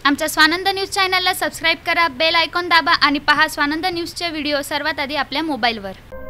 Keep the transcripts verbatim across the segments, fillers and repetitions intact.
आमच्या स्वानंद न्यूज चॅनलला सबस्क्राइब करा, बेल आयकॉन दाबा आणि पहा स्वानंद न्यूजचे व्हिडिओ सर्वात आधी आपल्या मोबाईलवर।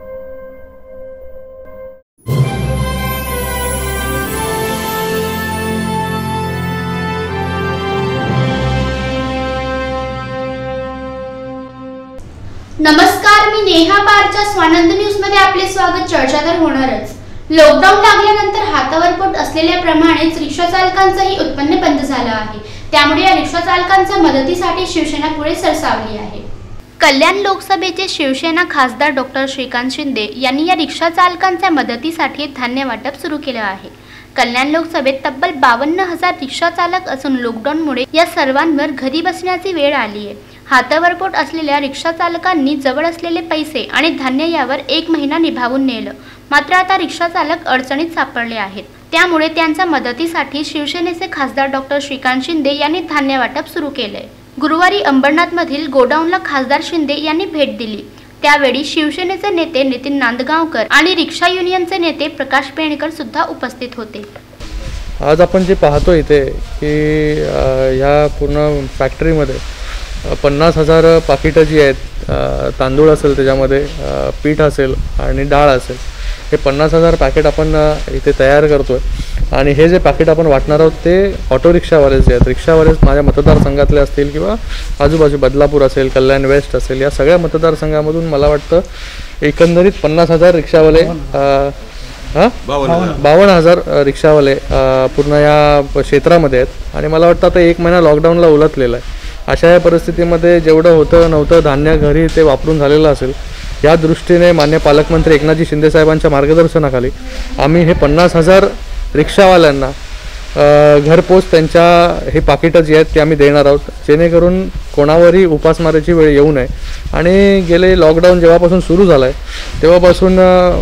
नमस्कार, मी नेहा पारच्या स्वानंद न्यूज मध्ये आपले स्वागत। चर्चा तर होणारच। लॉकडाऊन लागल्यानंतर हातावर पोट असलेल्याप्रमाणेच रिक्षा चालकांचंही उत्पन्न बंद झालं आहे। त्यामुळे या रिक्षा चालकांच्या मदतीसाठी शिवसेना पुढे सरसावली आहे। कल्याण लोकसभेचे शिवसेना खासदार डॉक्टर श्रीकांत शिंदे यांनी या रिक्षा चालकांच्या मदतीसाठी धान्य वाटप सुरू केले आहे। कल्याण लोकसभेत तब्बल बावन्न हजार रिक्षा चालक असून लॉकडाऊनमुळे या सर्वांवर घरी बसण्याची वेळ आली आहे। हातावर पोट असलेल्या रिक्षा चालकांनी जवळ असलेले पैसे आणि धान्य यावर एक महिना निभावून नेलं, मात्र आता रिक्षा चालक अडचणीत सापडले आहेत। त्यामुळे त्यांच्या मदतीसाठी शिवसेनेचे खासदार डॉक्टर श्रीकांत शिंदे यांनी धान्य वाटप सुरू केले। गुरुवारी अंबरनाथमधील गोडाऊनला खासदार शिंदे यांनी भेट दिली। त्यावेळी शिवसेनेचे नेते नितीन नांदगावकर आणि रिक्षा युनियनचे नेते प्रकाश पेणकर सुद्धा उपस्थित होते। आज आपण जे पाहतो इथे की ह्या पूर्ण फॅक्टरीमध्ये पन्नास हजार पाकिटं जी आहेत, तांदूळ असेल, त्याच्यामध्ये पीठ असेल आणि डाळ असेल, हे पन्नास हजार पॅकेट आपण इथे तयार करतोय। आणि हे जे पॅकेट आपण वाटणार आहोत ते ऑटो रिक्षावालेच आहेत। रिक्षावालेच माझ्या मतदारसंघातले असतील किंवा आजूबाजू बदलापूर असेल, कल्याण वेस्ट असेल, या सगळ्या मतदारसंघामधून मला वाटतं एकंदरीत पन्नास हजार रिक्षावाले हां बावन्न हजार रिक्षावाले पूर्ण या क्षेत्रामध्ये आहेत। आणि मला वाटतं आता एक महिना लॉकडाऊनला उलटलेला आहे। अशा या परिस्थितीमध्ये जेवढं होतं नव्हतं धान्य घरी ते वापरून झालेलं असेल, या दृष्टीने मान्य पालकमंत्री एकनाथजी शिंदे साहेबांच्या मार्गदर्शनाखाली आम्ही हे पन्नास हजार रिक्षावाल्यांना घरपोच त्यांच्या हे पाकिटं जी आहेत ते आम्ही देणार आहोत, जेणेकरून कोणावरही उपासमारीची वेळ येऊ नये। आणि गेले लॉकडाऊन जेव्हापासून सुरू झालं आहे तेव्हापासून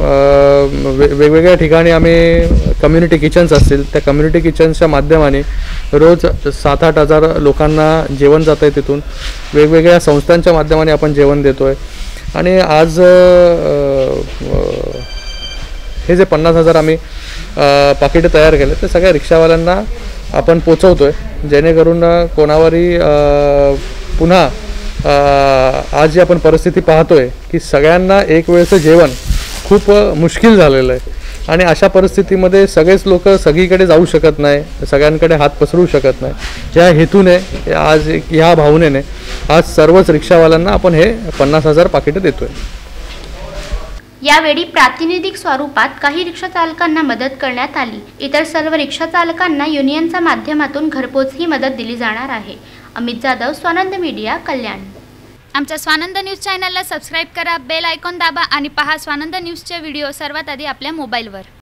वेगवेगळ्या ठिकाणी आम्ही कम्युनिटी किचन्स असतील, त्या कम्युनिटी किचन्सच्या माध्यमाने रोज सात आठ हजार लोकांना जेवण जातं आहे। तिथून वेगवेगळ्या संस्थांच्या माध्यमाने आपण जेवण देतो आहे। आणि आज हे जे पन्नास हजार आम्ही पाकिटं तयार केले ते सगळ्या रिक्षावाल्यांना आपण पोचवतो आहे, जेणेकरून कोणावरही पुन्हा आज जी आपण परिस्थिती पाहतो आहे की सगळ्यांना एक वेळचं जेवण खूप मुश्किल झालेलं आहे। आणि अशा परिस्थितीमध्ये सगळेच लोक सगळीकडे जाऊ शकत नाही, सगळ्यांकडे हात पसरू शकत नाही। ज्या हेतूने आज ह्या भावनेने आज सर्वच रिक्षावाल्यांना आपण हे पन्नास हजार पाकिटं देतोय। यावेळी प्रातिनिधिक स्वरूपात काही रिक्षा चालकांना मदत करण्यात आली। इतर सर्व रिक्षा चालकांना युनियनच्या माध्यमातून घरपोच ही मदत दिली जाणार आहे। अमित जाधव, स्वानंद मीडिया, कल्याण। आमच्या स्वानंद न्यूज चॅनलला सबस्क्राइब करा, बेल आयकॉन दाबा आणि पहा स्वानंद न्यूजचे व्हिडिओ सर्वात आधी आपल्या मोबाईलवर।